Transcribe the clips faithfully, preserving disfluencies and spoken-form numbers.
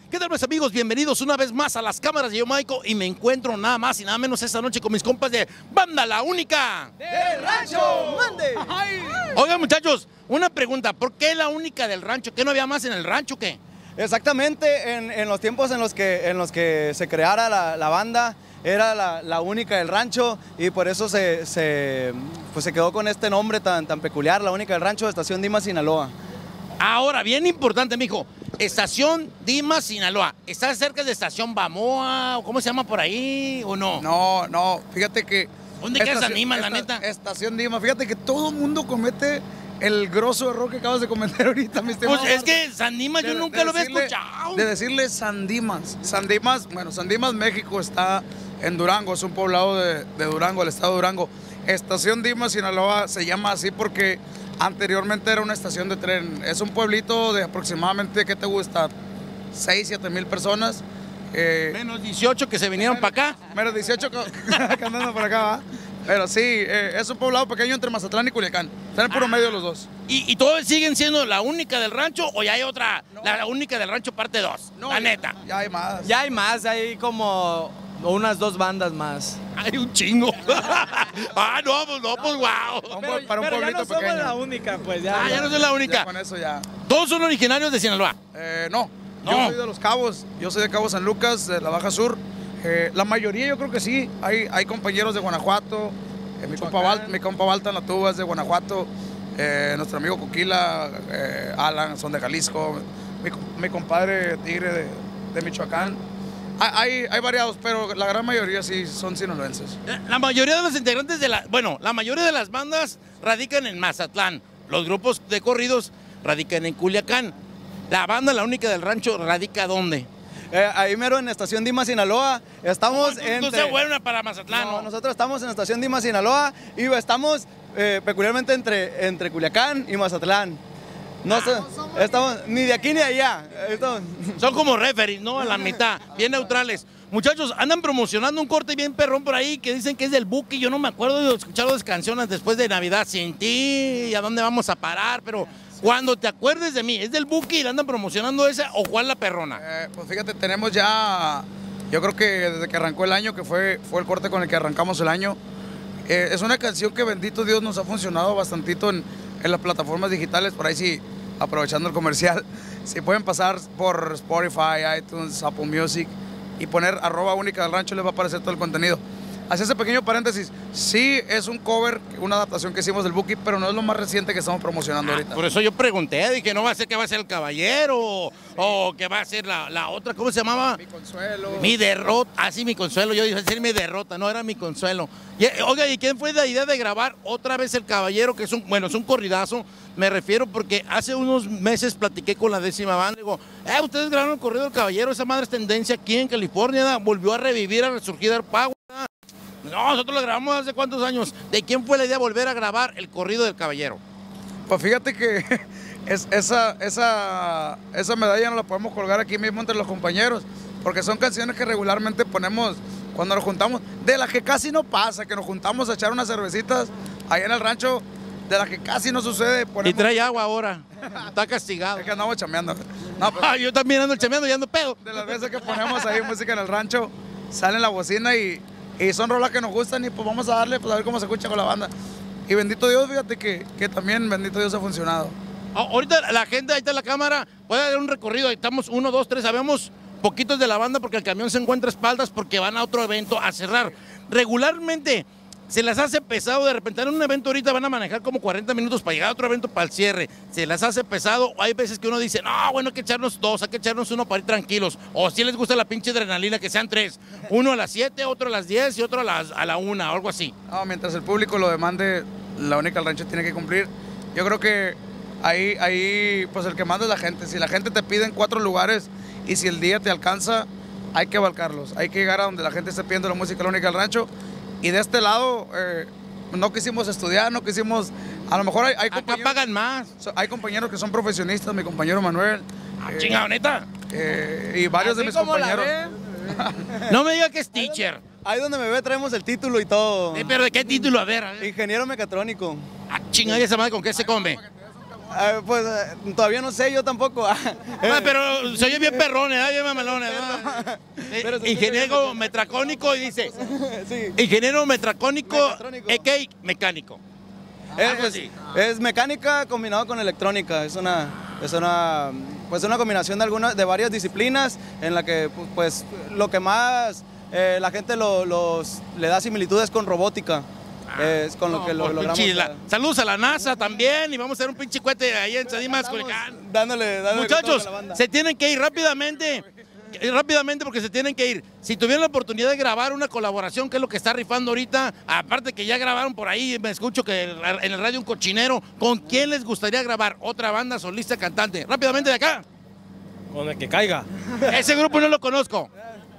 ¿Qué tal, mis amigos? Bienvenidos una vez más a las cámaras de Yo Maico y me encuentro nada más y nada menos esta noche con mis compas de Banda La Única del Rancho. ¡Mande! Oigan, muchachos, una pregunta, ¿por qué La Única del Rancho? ¿Qué no había más en el rancho, qué? Exactamente, en, en los tiempos en los que, en los que se creara la, la banda, era la, la única del rancho y por eso se, se, pues se quedó con este nombre tan, tan peculiar, La Única del Rancho, de Estación Dimas, Sinaloa. Ahora, bien importante, mijo, Estación Dimas, Sinaloa. ¿Está cerca de Estación Bamoa o cómo se llama por ahí o no? No, no, fíjate que... ¿Dónde queda San Dimas, la neta? Estación Dimas, fíjate que todo el mundo comete el grosso error que acabas de cometer ahorita, mi estimado. Pues es que San Dimas yo De- nunca de lo había decirle- escuchado. De decirle San Dimas. San Dimas, bueno, San Dimas, México, está en Durango, es un poblado de, de Durango, el estado de Durango. Estación Dimas, Sinaloa, se llama así porque anteriormente era una estación de tren. Es un pueblito de aproximadamente, ¿qué te gusta? seis, siete mil personas. Eh, Menos dieciocho que se vinieron para acá. Menos dieciocho que que andando por acá, ¿va? Pero sí, eh, es un poblado pequeño entre Mazatlán y Culiacán. Están en puro medio de los dos. ¿Y, y todos siguen siendo La Única del Rancho o ya hay otra, la Única del Rancho parte dos? No, la ya- neta. Ya hay más. Ya hay más, hay como unas dos bandas más. Hay un chingo. ah, no, pues no, pues wow. Un pue- para un pero ya pueblito no somos pequeño. la única, pues ya. Ah, ya no soy la Ya única. con eso ya. Todos son originarios de Sinaloa. Eh, no, No. yo soy de Los Cabos. Yo soy de Cabo San Lucas, de la Baja Sur. Eh, la mayoría yo creo que sí. Hay, hay compañeros de Guanajuato. Eh, mi, compa Val- mi compa Balta en la tuba es de Guanajuato. Eh, nuestro amigo Coquila, eh, Alan, son de Jalisco. Mi, com- mi compadre Tigre de, de Michoacán. Hay, hay, hay variados, pero la gran mayoría sí son sinaloenses. La mayoría de los integrantes de la, bueno, la mayoría de las bandas radican en Mazatlán. Los grupos de corridos radican en Culiacán. La banda, La Única del Rancho, radica ¿dónde? Eh, ahí mero en Estación Dimas, Sinaloa, estamos No, entre... no sea buena para Mazatlán. No, ¿no? nosotros estamos en Estación Dimas, Sinaloa y estamos eh, peculiarmente entre, entre Culiacán y Mazatlán. No sé, estamos ni de aquí ni de allá. Estamos- Son como referees, ¿no? A la mitad, bien neutrales. Muchachos, andan promocionando un corte bien perrón por ahí que dicen que es del Buki. Yo no me acuerdo de escuchar las canciones después de Navidad sin ti y a dónde vamos a parar, pero cuando te acuerdes de mí, ¿es del Buki y le andan promocionando esa o cuál la perrona? Eh, pues fíjate, tenemos ya, yo creo que desde que arrancó el año, que fue, fue el corte con el que arrancamos el año, eh, es una canción que bendito Dios nos ha funcionado bastantito en, en las plataformas digitales, por ahí sí, aprovechando el comercial, si pueden pasar por Spotify, iTunes, Apple Music y poner arroba única del rancho les va a aparecer todo el contenido. Así ese pequeño paréntesis, sí es un cover, una adaptación que hicimos del Buki, pero no es lo más reciente que estamos promocionando ahorita. Por eso yo pregunté, dije, no va a ser que va a ser el Caballero o, o que va a ser la, la otra, ¿cómo se llamaba? Mi consuelo. Mi derrota, ah sí, mi consuelo, yo dije decir mi derrota, no era mi consuelo. Y, eh, oiga, ¿y quién fue la idea de grabar otra vez El Caballero? Que es un, bueno, es un corridazo, me refiero porque hace unos meses platiqué con la décima banda, digo, eh, ustedes grabaron el corrido del Caballero, esa madre es tendencia aquí en California, ¿da? Volvió a revivir, a resurgir el Power. ¿da? No, nosotros lo grabamos hace cuántos años. ¿De quién fue la idea de volver a grabar el corrido del Caballero? Pues fíjate que es, esa, esa, esa medalla no la podemos colgar aquí mismo entre los compañeros, porque son canciones que regularmente ponemos cuando nos juntamos, de las que casi no pasa, que nos juntamos a echar unas cervecitas allá en el rancho, de las que casi no sucede. Y Ponemos, trae agua ahora, está castigado. es que andamos chameando. No, pues, Ah, yo también ando chameando y ando pedo. de las veces que ponemos ahí música en el rancho, sale la bocina y, y son rolas que nos gustan y pues vamos a darle, pues a ver cómo se escucha con la banda. Y bendito Dios, fíjate que, que también bendito Dios ha funcionado. A- Ahorita la gente, ahí está la cámara, puede dar un recorrido, ahí estamos uno, dos, tres, sabemos poquitos de la banda porque el camión se encuentra a espaldas porque van a otro evento a cerrar. Regularmente se las hace pesado, de repente en un evento ahorita van a manejar como cuarenta minutos para llegar a otro evento para el cierre. Se las hace pesado, hay veces que uno dice, no, bueno, hay que echarnos dos, hay que echarnos uno para ir tranquilos. O si les gusta la pinche adrenalina, que sean tres. Uno a las siete, otro a las diez y otro a, las, a la una, o algo así. No, mientras el público lo demande, La Única del Rancho tiene que cumplir. Yo creo que ahí, ahí, pues el que manda es la gente. Si la gente te pide en cuatro lugares y si el día te alcanza, hay que abarcarlos. Hay que llegar a donde la gente esté pidiendo la música La Única del Rancho. Y de este lado, eh, no quisimos estudiar, no quisimos... A lo mejor hay, hay, Acá compañeros, pagan más. so- hay compañeros que son profesionistas, mi compañero Manuel. Ah, eh, chingado, neta. eh, y varios de Así mis como la compañeros. ve. No me diga que es teacher. Ahí donde me ve traemos el título y todo. Eh, pero ¿de qué título? A ver, a ver. Ingeniero mecatrónico. Ah, chingada, esa madre, ¿con qué se come? Eh, pues eh, todavía no sé, yo tampoco. Ah, pero se oye bien perrones, ¿eh? Bien mamelones, ¿no? Pero Eh, se ingeniero metracónico y dice, Sí. ingeniero metracónico, Mecatrónico. A K mecánico. Es, Algo es- así. es mecánica combinado con electrónica. Es una, es una, pues una combinación de algunas, de varias disciplinas en la que, pu- pues, lo que más eh, la gente lo- los, le da similitudes con robótica. Es con lo No, que lo por logramos. pinche la- eh, Saludos a la NASA también y vamos a hacer un pinche cohete ahí en Sadimas, estamos Culiacán. Dándole, dándole con todo Muchachos, con la banda. se tienen que ir rápidamente. eh, Rápidamente porque se tienen que ir. Si tuvieran la oportunidad de grabar una colaboración, que es lo que está rifando ahorita, aparte que ya grabaron por ahí, me escucho que en el radio un cochinero, ¿con quién les gustaría grabar? Otra banda, solista, cantante. Rápidamente de acá. Con el que caiga. Ese grupo no lo conozco.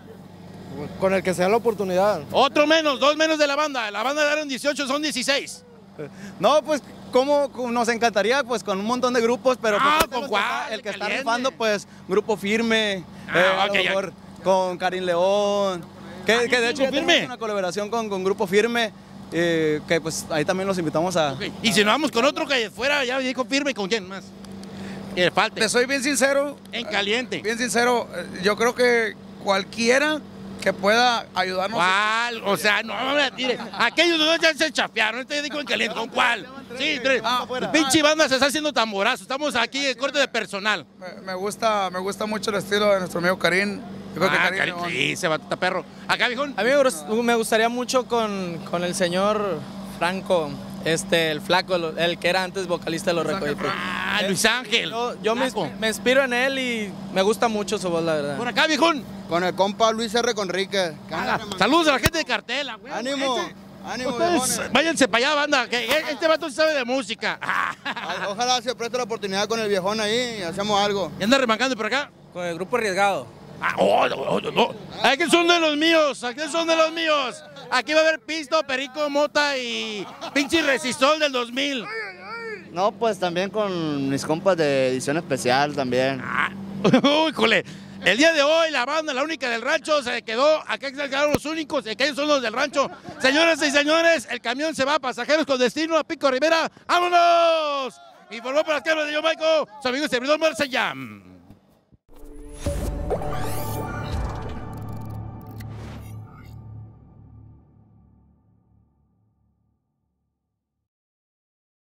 Con el que sea la oportunidad. Otro menos, dos menos de la banda. La banda eran dieciocho, son dieciséis. No, pues, como nos encantaría, pues, con un montón de grupos, pero pues, Ah, ahorita ¿con los que está- cuál? el que está Caliente. rifando, pues, Grupo Firme, Ah, eh, a ok, lo ya. mejor con Karim León, que, Ah, que de hecho ya Grupo tenemos Firme. una colaboración con, con Grupo Firme, eh, que pues ahí también los invitamos a... Ok, y si nos vamos con otro que fuera, ya dijo Firme, ¿con quién más? Que le falte. Te soy bien sincero, En caliente. bien sincero, eh, yo creo que cualquiera que pueda ayudarnos. ¿Cuál? O sea, no me la tire. Aquellos dos ya se chapearon. Este dijo en caliente. ¿Con cuál? Sí, tres. Ah, El pinche banda se está haciendo tamborazo. Estamos aquí en corte de personal. Me, me gusta, me gusta mucho el estilo de nuestro amigo Karim. Yo creo que Ah, Karim cari- León- sí, se va a perro. Acá, viejón. A mí me gust- me gustaría mucho con, con el señor Franco, este, el flaco, el, el que era antes vocalista de Los Recoditos. Ah, Luis Ángel. Yo, yo me, Flaco. me inspiro en él y me gusta mucho su voz, la verdad. Por acá, viejón. Con el compa Luis R. Conríquez. Ah, saludos a la gente de Cartela. güey. ¡Ánimo! Este- ¡Ánimo, Ustedes, viejones! váyanse para allá, banda. Que este vato sí sabe de música. Ay, Ojalá se preste la oportunidad con el viejón ahí y hacemos algo. ¿Y anda remangando por acá? Con el grupo Arriesgado. Ah, oh, no, oh, no, no. Aquí son de los míos, aquí son de los míos. Aquí va a haber pisto, perico, mota y pinche resistol del dos mil. No, pues también con mis compas de edición especial también. Ah, uy, jole. El día de hoy la banda, la única del rancho, se quedó, acá se quedaron los únicos, aquellos son los del rancho. Señoras y señores, el camión se va, pasajeros con destino a Pico Rivera. ¡Vámonos! Y formó para las cámaras de Yo Maico, su amigo y servidor Marcellán.